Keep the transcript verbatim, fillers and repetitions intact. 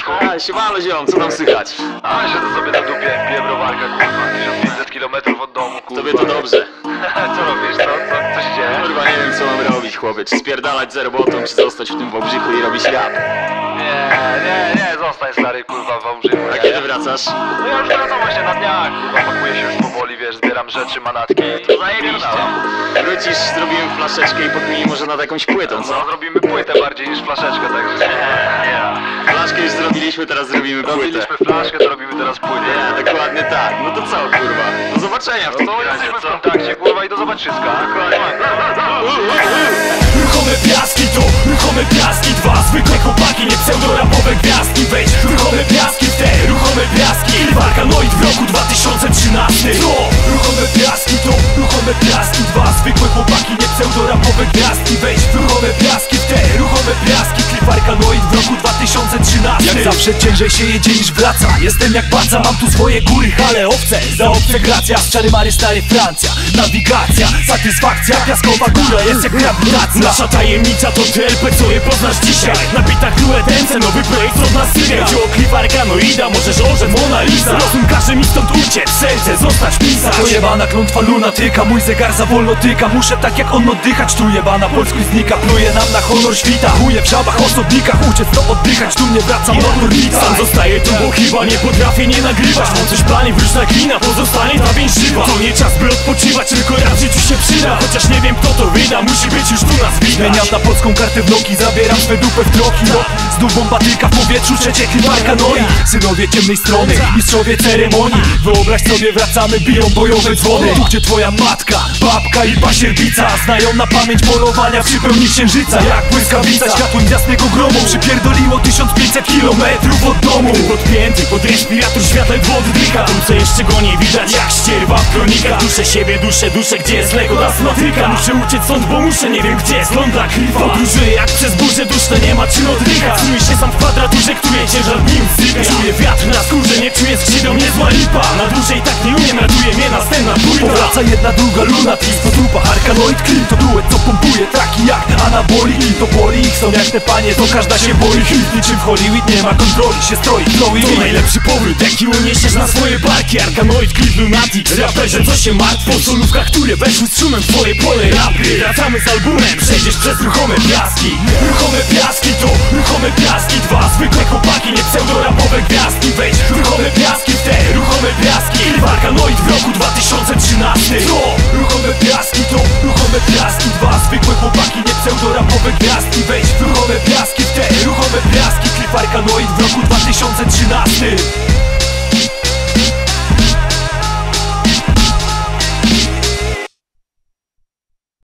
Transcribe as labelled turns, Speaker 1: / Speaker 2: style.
Speaker 1: Zbyszku?
Speaker 2: A, siemano ziom, co tam słychać?
Speaker 1: A, siedzę sobie na dupie, piję browarka, kurwa. tysiąc pięćset kilometrów od domu, kurwa.
Speaker 2: Tobie to dobrze.
Speaker 1: Co robisz? Co? Co? Co się dzieje?
Speaker 2: Kurwa, nie wiem co mam robić, chłopiec. Czy spierdalać za robotą, czy zostać w tym Wałbrzychu i robić rap?
Speaker 1: Nie, nie, nie, zostań stary, kurwa, w Wałbrzychu.
Speaker 2: A kiedy wracasz?
Speaker 1: No ja już wracam właśnie na dniach, kurwa, pakuję się już powoli, wiesz, zbieram rzeczy, manatki.
Speaker 2: To zajebiście. Wrócisz, zrobimy flaszeczkę i pokmini może nad jakąś płytą,
Speaker 1: No,
Speaker 2: co?
Speaker 1: zrobimy płytę bardziej niż flaszeczkę, także nie, nie.
Speaker 2: Flaszkę już zrobiliśmy, teraz zrobimy płytę.
Speaker 1: Robiliśmy flaszkę, to robimy teraz płytę.
Speaker 2: Nie, dokładnie tak. No to co, kurwa? Do zobaczenia w
Speaker 1: No
Speaker 2: tym
Speaker 1: to
Speaker 2: razie,
Speaker 1: jesteśmy w
Speaker 2: co?
Speaker 1: kontakcie, kurwa, i do zobaczyska.
Speaker 3: Ruchome piaski to ruchome piaski dwa. Zwykłe chłopaki, nie pseudorapowe gwiazdki. Wejdź ruchome piaski w te ruchome piaski. Arkanoid w roku dwa tysiące trzynastym. To ruchome piaski to ruchome piaski dwa. Zwykłe chłopaki, nie pseudorapowe gwiazdki. Wejdź ruchome piaski w te ruchome piaski. Klip Arkanoid w roku dwa tysiące trzynastym. Jak zawsze ciężej się jedzie niż wraca. Jestem jak baca, mam tu swoje góry, ale owce. Za obce gracja, z czary mary stary Francja. Nawigacja, satysfakcja, piaskowa góra jest jak grawitacja. Nasza tajemnica to T L P, co je poznasz dzisiaj. Na bitach duetence, nowy projekt od nas sypia. Dzieło klip Arkanoida, możesz orzec Mona Lisa. Rozum każe mi stąd uciec, serce zostać pisać. To jebana klątwa lunatyka, mój zegar za wolno tyka. Muszę tak jak on oddychać, tu jebana polski znika. Pluje nam na honor świta, chuje w żabach, osobnikach. Uciec to oddychać, tu nie wracam motornica. Sam zostaję tu, bo chyba nie potrafię nie nagrywać. Mam coś w planie, wróć na glina, pozostanie ta więź żywa. To nie czas by odpoczywać, tylko rap życiu się przyda. Chociaż nie wiem kto to wyda, musi być już tu nas widać. Zmieniam na polską kartę w nogi, zabieram swe dupę w troki. No, znów bombatyka w powietrzu, trzecie klip Arkanoi. Synowie ciemnej strony, mistrzowie ceremonii. Wyobraź sobie, wracamy, biją bojowe dzwony. Tu gdzie twoja matka, babka i pasierbica znają na pamięć polowania przy pełni księżyca. Jak błyskawica światłem jasnego gromu przypierdoliło tysiąc pięćset kilometrów od domu. Podpięty pod respirator światła oddycha. Tu co jeszcze go nie widać, jak ścierwa w kronikach. Duszę siebie, duszę, duszę, gdzie jest Lego astmatyka. Muszę uciec stąd, bo muszę, nie wiem gdzie jest ląda klifa. Podróżuję jak przez burzę duszne, nie ma czym oddychać. Czuję się sam w kwadraturze, której ciężar dni usypia. Czuję wiatr na skórze, nie czuję skrzydeł, niezła lipa. Na dłużej tak nie umiem, ratuje mnie następna płyta. Powraca jedna, druga, lunatic po trupach. Arkanoid Clean to duet, co pompuje traki jak anaboli. I to boli, ich są jak te panie, to każda się boi. Hit niczym w Hollywood, nie ma kontroli, się stroi flowy. To najlepszy powrót, jaki uniesiesz na swoje barki. Arkanoid Clean Lunatic, raperze co się martw po solówkach, które weszły z szumem w twoje pole rapy. Wracamy z albumem, przejdziesz przez ruchome piaski. Ruchome piaski to ruchome piaski dwa. Zwykłe chłopaki, nie pseudorapowe gwiazdki. Wejdź ruchome piaski w te ruchome piaski. Klip Arkanoid w roku dwa tysiące trzynastym. To ruchome piaski to ruchome piaski dwa. Zwykłe chłopaki, nie pseudorapowe gwiazdki. Wejdź ruchome piaski w te ruchome piaski. Klip Arkanoid w roku dwa tysiące trzynastym.